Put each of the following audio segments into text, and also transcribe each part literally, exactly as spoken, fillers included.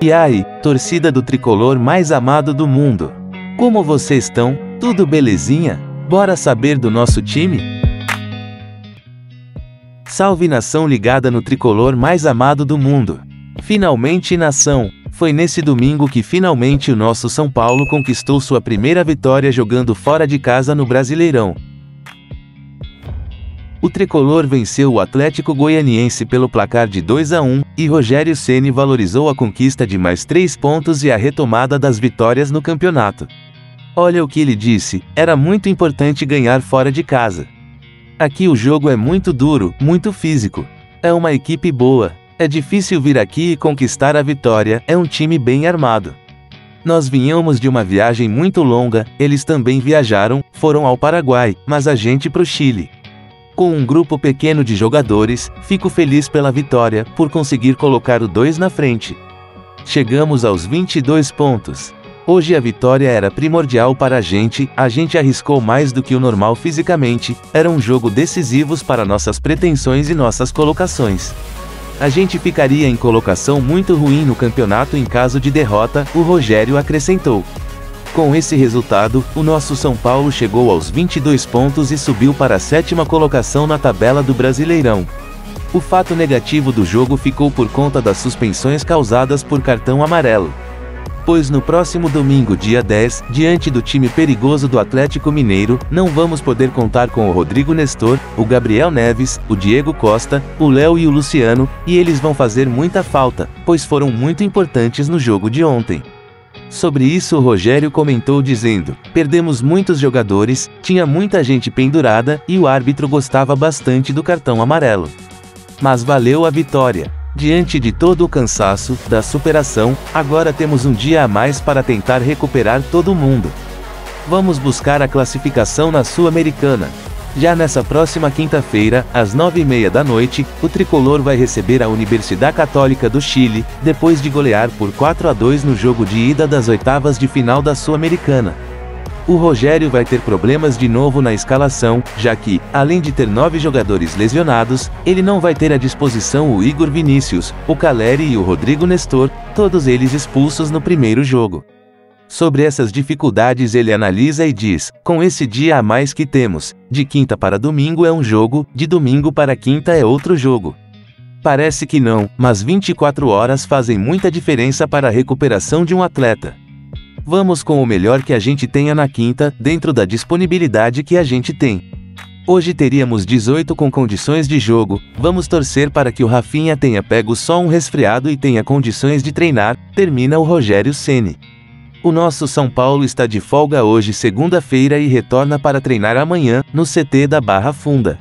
E aí, torcida do tricolor mais amado do mundo. Como vocês estão? Tudo belezinha? Bora saber do nosso time? Salve nação ligada no tricolor mais amado do mundo. Finalmente nação, foi nesse domingo que finalmente o nosso São Paulo conquistou sua primeira vitória jogando fora de casa no Brasileirão. O tricolor venceu o Atlético Goianiense pelo placar de dois a um, e Rogério Ceni valorizou a conquista de mais três pontos e a retomada das vitórias no campeonato. Olha o que ele disse: era muito importante ganhar fora de casa. Aqui o jogo é muito duro, muito físico. É uma equipe boa. É difícil vir aqui e conquistar a vitória, é um time bem armado. Nós vinhamos de uma viagem muito longa, eles também viajaram, foram ao Paraguai, mas a gente pro Chile. Com um grupo pequeno de jogadores, fico feliz pela vitória, por conseguir colocar o dois na frente. Chegamos aos vinte e dois pontos. Hoje a vitória era primordial para a gente, a gente arriscou mais do que o normal fisicamente, era um jogo decisivo para nossas pretensões e nossas colocações. A gente ficaria em colocação muito ruim no campeonato em caso de derrota, o Rogério acrescentou. Com esse resultado, o nosso São Paulo chegou aos vinte e dois pontos e subiu para a sétima colocação na tabela do Brasileirão. O fato negativo do jogo ficou por conta das suspensões causadas por cartão amarelo. Pois no próximo domingo, dia dez, diante do time perigoso do Atlético Mineiro, não vamos poder contar com o Rodrigo Nestor, o Gabriel Neves, o Diego Costa, o Léo e o Luciano, e eles vão fazer muita falta, pois foram muito importantes no jogo de ontem. Sobre isso o Rogério comentou dizendo: perdemos muitos jogadores, tinha muita gente pendurada, e o árbitro gostava bastante do cartão amarelo. Mas valeu a vitória. Diante de todo o cansaço, da superação, agora temos um dia a mais para tentar recuperar todo mundo. Vamos buscar a classificação na Sul-Americana. Já nessa próxima quinta-feira, às nove e meia da noite, o tricolor vai receber a Universidade Católica do Chile, depois de golear por quatro a dois no jogo de ida das oitavas de final da Sul-Americana. O Rogério vai ter problemas de novo na escalação, já que, além de ter nove jogadores lesionados, ele não vai ter à disposição o Igor Vinícius, o Caleri e o Rodrigo Nestor, todos eles expulsos no primeiro jogo. Sobre essas dificuldades ele analisa e diz: com esse dia a mais que temos, de quinta para domingo é um jogo, de domingo para quinta é outro jogo. Parece que não, mas vinte e quatro horas fazem muita diferença para a recuperação de um atleta. Vamos com o melhor que a gente tenha na quinta, dentro da disponibilidade que a gente tem. Hoje teríamos dezoito com condições de jogo, vamos torcer para que o Rafinha tenha pego só um resfriado e tenha condições de treinar, termina o Rogério Ceni. O nosso São Paulo está de folga hoje, segunda-feira, e retorna para treinar amanhã, no C T da Barra Funda.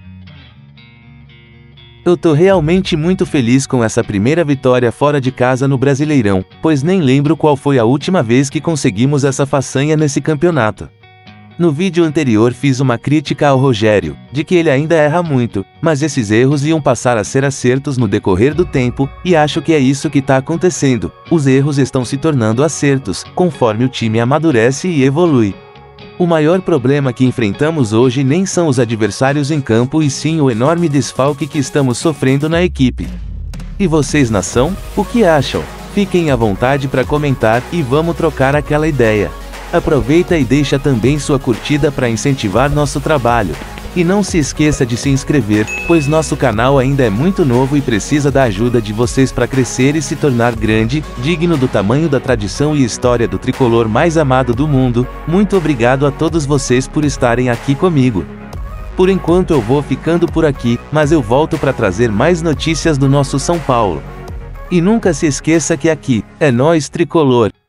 Eu tô realmente muito feliz com essa primeira vitória fora de casa no Brasileirão, pois nem lembro qual foi a última vez que conseguimos essa façanha nesse campeonato. No vídeo anterior fiz uma crítica ao Rogério, de que ele ainda erra muito, mas esses erros iam passar a ser acertos no decorrer do tempo, e acho que é isso que tá acontecendo, os erros estão se tornando acertos, conforme o time amadurece e evolui. O maior problema que enfrentamos hoje nem são os adversários em campo e sim o enorme desfalque que estamos sofrendo na equipe. E vocês, nação, o que acham? Fiquem à vontade para comentar e vamos trocar aquela ideia. Aproveita e deixa também sua curtida para incentivar nosso trabalho. E não se esqueça de se inscrever, pois nosso canal ainda é muito novo e precisa da ajuda de vocês para crescer e se tornar grande, digno do tamanho da tradição e história do tricolor mais amado do mundo. Muito obrigado a todos vocês por estarem aqui comigo. Por enquanto eu vou ficando por aqui, mas eu volto para trazer mais notícias do nosso São Paulo. E nunca se esqueça que aqui, é nós tricolor.